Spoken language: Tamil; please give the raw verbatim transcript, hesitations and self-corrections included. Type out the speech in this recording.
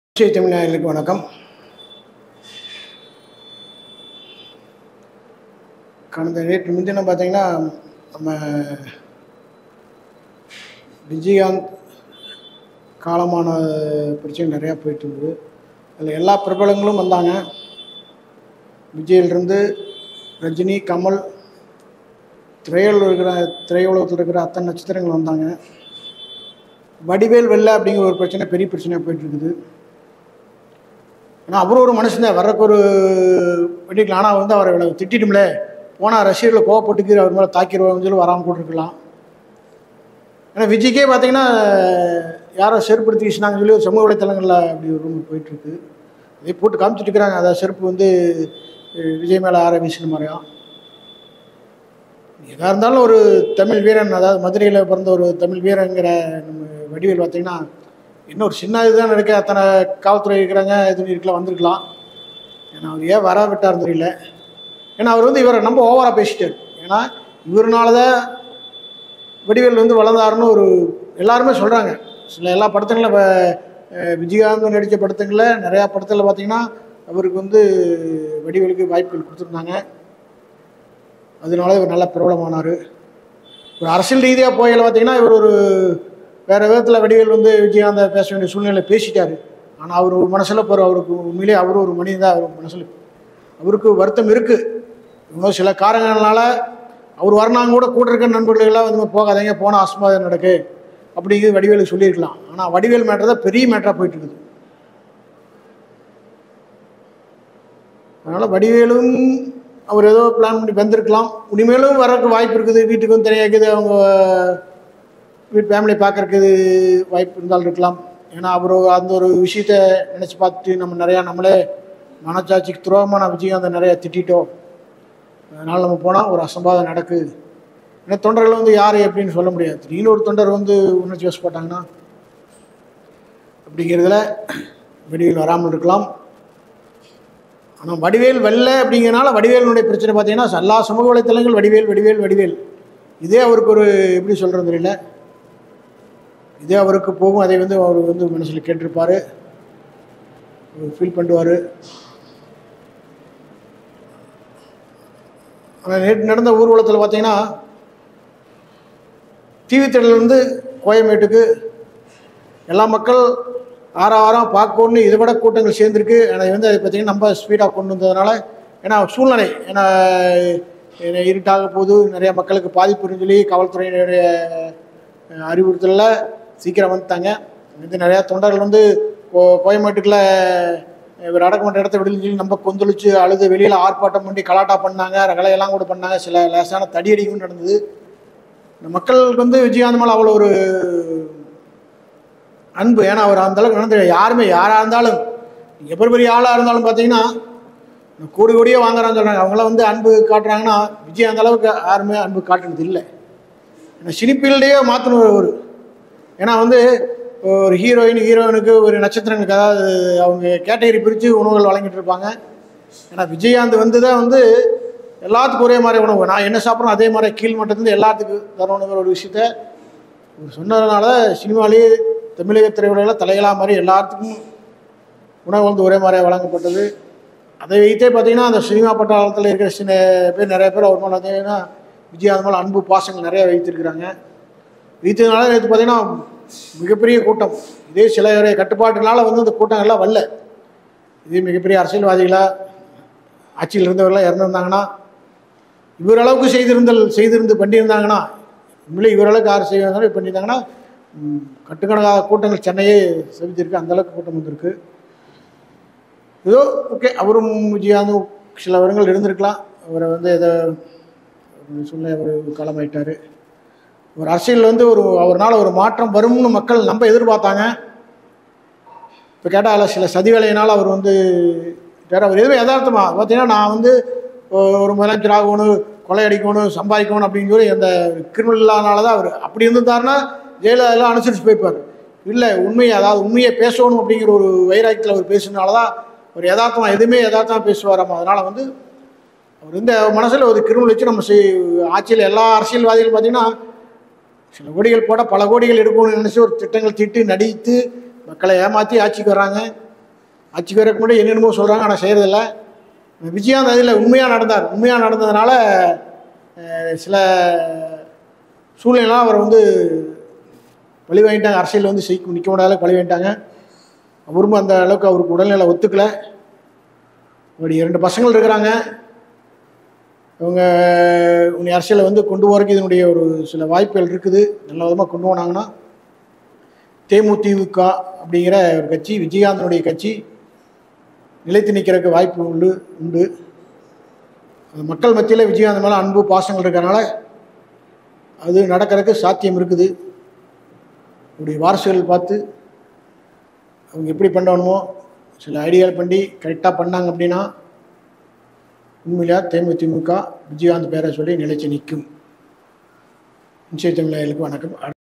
விஜய் தமிழ்நாடுகளுக்கு வணக்கம். கடந்த நேற்று முன்தினம் பார்த்தீங்கன்னா நம்ம விஜயகாந்த் காலமான பிரச்சனை நிறையா போயிட்டு இருந்தது. அதில் எல்லா பிரபலங்களும் வந்தாங்க. விஜயிலிருந்து ரஜினி, கமல், திரையுலகில் இருக்கிற திரையுலகத்தில் இருக்கிற அத்தனை நட்சத்திரங்கள் வந்தாங்க. வடிவேல் வெள்ளை அப்படிங்கிற ஒரு பிரச்சனை பெரிய பிரச்சனையாக போயிட்டுருக்குது. ஏன்னா அவரும் ஒரு மனுஷன் தான், வர்றக்கு ஒரு வெட்டிக்கலாம். ஆனால் வந்து அவரை திட்டிட்டும்லே போனால் ரசிகர்களை கோவப்பட்டுக்கு அவர் மேலே தாக்கிடுவாங்கன்னு சொல்லி வராமல் போட்டுருக்கலாம். ஏன்னா விஜய்க்கே பார்த்தீங்கன்னா யாரோ செருப்படுத்தி வீசினாங்கன்னு சொல்லி ஒரு சமூக வலைத்தளங்களில் அப்படி ஒரு ரூம் போயிட்டுருக்கு. அதே போட்டு காமிச்சிட்டு இருக்கிறாங்க. அதை செருப்பு வந்து விஜய் மேலே ஆற வீசின மாதிரியும். எதாக இருந்தாலும் ஒரு தமிழ் வீரன், அதாவது மதுரையில் பிறந்த ஒரு தமிழ் வீரங்கிற நம்ம வடிவேல் பார்த்திங்கன்னா இன்னொரு சின்ன இதுதான் இருக்க அத்தனை காவல்துறை இருக்கிறாங்க, எதுவும் இருக்கலாம் வந்திருக்கலாம். ஏன்னா அவர் ஏன் வர விட்டார் தெரியல. ஏன்னா அவர் வந்து இவரை ரொம்ப ஓவராக பேசிட்டார். ஏன்னா இவருனால தான் வடிவேல் வந்து வளர்ந்தாருன்னு ஒரு எல்லாருமே சொல்கிறாங்க. சில எல்லா படத்துங்களில் இப்போ விஜயகாந்த் நடித்த படத்துங்களில் நிறையா படத்தில் பார்த்திங்கன்னா அவருக்கு வந்து வடிவேலுக்கு வாய்ப்புகள் கொடுத்துருந்தாங்க. அதனால இவர் நல்லா பிரபலமானார். ஒரு அரசியல் ரீதியாக போகையில் பார்த்திங்கன்னா இவர் ஒரு வேறு விதத்தில் வடிவேல் வந்து விஜயகாந்தை பேச வேண்டிய சூழ்நிலை பேசிட்டார். ஆனால் அவர் ஒரு மனசில் போகிற அவருக்கு உண்மையிலே அவர் ஒரு மனிதன் தான். அவர் மனசில் அவருக்கு வருத்தம் இருக்குது. இன்னும் சில காரணங்களால் அவர் வரனாங்க கூட கூட இருக்க நண்பர்களெல்லாம் வந்து போகாதீங்க, போனால் அசம்பாதம் நடக்கு அப்படிங்கிறது வடிவேலுக்கு சொல்லியிருக்கலாம். ஆனால் வடிவேல் மேட்டர் தான் பெரிய மேட்டராக போயிட்டுருக்குது. அதனால் வடிவேலும் அவர் ஏதோ பிளான் பண்ணி வந்திருக்கலாம். இனிமேலும் வரக்கு வாய்ப்பு இருக்குது. வீட்டுக்கு வந்து தனியாக இருக்குது, அவங்க வீட்டு ஃபேமிலி பார்க்குறக்கு வாய்ப்பு இருந்தாலும் இருக்கலாம். ஏன்னா அவர் அந்த ஒரு விஷயத்த நினச்சி பார்த்துட்டு நம்ம நிறையா நம்மளே மனச்சாட்சிக்கு துரோகமாக நான் விஜயகாந்தை நிறையா திட்டோம். அதனால் நம்ம போனால் ஒரு அசம்பாதம் நடக்குது. ஏன்னா தொண்டர்கள் வந்து யார் எப்படின்னு சொல்ல முடியாது. திடீர்னு ஒரு தொண்டர் வந்து உணர்ச்சி வசப்பட்டாங்கன்னா அப்படிங்கிறதுல வடிவேல் வராமல் இருக்கலாம். ஆனால் வடிவேல் வெள்ளை அப்படிங்கிறனால வடிவேலுடைய பிரச்சனை பார்த்தீங்கன்னா எல்லா சமூக வலைத்தளங்கள் வடிவேல் வடிவேல் வடிவேல் இதே அவருக்கு ஒரு எப்படி சொல்கிறது தெரியல. இதே அவருக்கு போகும். அதை வந்து அவர் வந்து மனசில் கேட்டிருப்பார், ஃபீல் பண்ணுவார். ஆனால் நேற்று நடந்த ஊர்வலத்தில் பார்த்தீங்கன்னா தீவுத்திடலேருந்து கோயம்பேட்டுக்கு எல்லா மக்கள் ஆற வாரம் பார்க்கணுன்னு இதை விட கூட்டங்கள் சேர்ந்துருக்கு. எனக்கு வந்து அதை பார்த்திங்கன்னா ரொம்ப ஸ்பீடாக கொண்டு வந்ததுனால ஏன்னா சூழ்நிலை ஏன்னா இருட்டாக போது நிறையா மக்களுக்கு பாதிப்புன்னு சொல்லி காவல்துறையினுடைய அறிவுறுத்தலில் சீக்கிரம் வந்துட்டாங்க. வந்து நிறையா தொண்டர்கள் வந்து கோ கோயம்பேட்டுக்குள்ள இவர் அடக்கம் பண்ணுற இடத்த விடலன்னு சொல்லி நம்ம கொந்தளிச்சு அழுது வெளியில் ஆர்ப்பாட்டம் பண்ணி கலாட்டா பண்ணாங்க, ரகலையெல்லாம் கூட பண்ணாங்க. சில லேசான தடியடிக்கும் நடந்தது. இந்த மக்களுக்கு வந்து விஜயகாந்த் மேலே அவ்வளோ ஒரு அன்பு. ஏன்னா அவர் அந்தளவுக்கு நடந்து யாருமே யாராக இருந்தாலும் எப்படி பெரிய ஆளாக இருந்தாலும் பார்த்தீங்கன்னா கோடி கோடியே வாங்குறான்னு சொல்கிறாங்க. அவங்களாம் வந்து அன்பு காட்டுறாங்கன்னா விஜய் அந்த அளவுக்கு யாருமே அன்பு காட்டுறது இல்லை. ஏன்னா சினிப்பீல்டையே மாற்றணும் ஒரு. ஏன்னா வந்து ஒரு ஹீரோயின் ஹீரோயினுக்கு ஒரு நட்சத்திரங்களுக்கு அதாவது அவங்க கேட்டகரி பிரித்து உணவுகள் வழங்கிட்டு இருப்பாங்க. ஏன்னா விஜயகாந்த் வந்து தான் வந்து எல்லாத்துக்கும் ஒரே மாதிரி உணவு, நான் என்ன சாப்பிட்றோம் அதே மாதிரி கீழ் மட்டத்துலேருந்து எல்லாத்துக்கும் தரணுங்கிற ஒரு விஷயத்த சொன்னதுனால சினிமாலேயே தமிழக திரையுலகில் தலைகளாக மாதிரி எல்லாத்துக்கும் உணவு வந்து ஒரே மாதிரியாக வழங்கப்பட்டது. அதை வைத்தே பார்த்திங்கன்னா அந்த சினிமா பட்டாளத்தில் இருக்கிற சின்ன பேர் நிறைய பேர் அவர் மேலே பார்த்தீங்கன்னா விஜயகாந்த் மேலே அன்பு பாசங்கள் நிறையா வைத்திருக்கிறாங்க. வைத்ததுனால நேற்று பார்த்திங்கன்னா மிகப்பெரிய கூட்டம். இதே சில கட்டுப்பாட்டுனால வந்து இந்த கூட்டம் எல்லாம் வரல. இதே மிகப்பெரிய அரசியல்வாதிகளாக ஆட்சியில் இருந்தவர்களாக இறந்துருந்தாங்கன்னா இவரளவுக்கு செய்திருந்தல் செய்திருந்து பண்ணியிருந்தாங்கன்னா உண்மையிலே இவரளவுக்கு யார் செய்வாங்க பண்ணியிருந்தாங்கன்னா கட்டுக்கணக்காக கூட்டங்கள் சென்னையே செவிச்சிருக்கு. அந்தளவுக்கு கூட்டம் வந்திருக்கு. ஏதோ ஓகே அவரும் விஜயகாந்தும் சில வருடங்கள் இருந்திருக்கலாம். அவரை வந்து எதை சொல்ல அவர் காலமாயிட்டார். ஒரு அரசியலில் வந்து ஒரு அவர்னால் ஒரு மாற்றம் வரும்னு மக்கள் நம்ம எதிர்பார்த்தாங்க. இப்போ கேட்டால் சில சதி வேலையினால் அவர் வந்து வேறு அவர் எதுவும் யதார்த்தமாக பார்த்தீங்கன்னா நான் வந்து ஒரு முதலமைச்சர் ஆகணும், கொள்ளையடிக்கணும், சம்பாதிக்கணும் அப்படின்னு சொல்லி அந்த கிரிமினல் இல்லாதனால தான் அவர் அப்படி இருந்திருந்தாருன்னா ஜெயலலிதாலாம் அனுசரித்து போயிருப்பார். இல்லை உண்மையை அதாவது உண்மையை பேசணும் அப்படிங்கிற ஒரு வைராக்கியத்தில் அவர் பேசுனால தான் ஒரு யதார்த்தமாக எதுவுமே யதார்த்தமாக பேசுவாராம். அதனால் வந்து அவர் இந்த மனசில் ஒரு கிரிமினல் வச்சு நம்ம செய் ஆட்சியில் எல்லா அரசியல்வாதிகளும் பார்த்திங்கன்னா சில கோடிகள் போட பல கோடிகள் எடுக்கணும்னு நினச்சி ஒரு திட்டங்கள் தீட்டு நடித்து மக்களை ஏமாற்றி ஆட்சிக்கு வர்றாங்க. ஆட்சிக்கு வரக்கு முன்னாடி என்னென்னமோ சொல்கிறாங்க, ஆனால் செய்கிறதில்ல. விஜயகாந்த் அதில் உண்மையாக நடந்தார். உண்மையாக நடந்ததுனால சில சூழ்நிலாம் அவரை வந்து வழி வாங்கிட்டாங்க. அரசியல் வந்து செய்ய நிற்க முடியாத வழி வாங்கிட்டாங்க. அவரும் அந்த அளவுக்கு அவருக்கு உடல்நிலை ஒத்துக்கலை. அவருடைய இரண்டு பசங்கள் இருக்கிறாங்க. இவங்க உன்னை அரசியலை வந்து கொண்டு போகிறதுக்கு இதனுடைய ஒரு சில வாய்ப்புகள் இருக்குது. நல்ல விதமாக கொண்டு போனாங்கன்னா தேமுதிக அப்படிங்கிற ஒரு கட்சி, விஜயகாந்தனுடைய கட்சி நிலைத்து நிற்கிறதுக்கு வாய்ப்பு உண்டு உண்டு மக்கள் மத்தியில் விஜயகாந்த் மேலே அன்பு பாசங்கள் இருக்கிறனால அது நடக்கிறதுக்கு சாத்தியம் இருக்குது. அவருடைய வாரிசுகள் பார்த்து அவங்க எப்படி பண்ணணுமோ சில ஐடியால் பண்ணி கரெக்டாக பண்ணாங்க அப்படின்னா உண்மையிலேயே தேமுதிக விஜயகாந்த் பேரை சொல்லி நிலைச்சு நிற்கும். நிச்சய தமிழர்களுக்கு வணக்கம்.